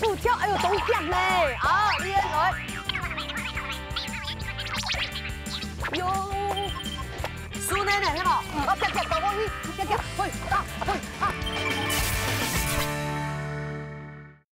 步跳，哎呦，都强嘞！好，厉害，哟，输奶奶是吧？好，跳，搞我去，跳，会打，会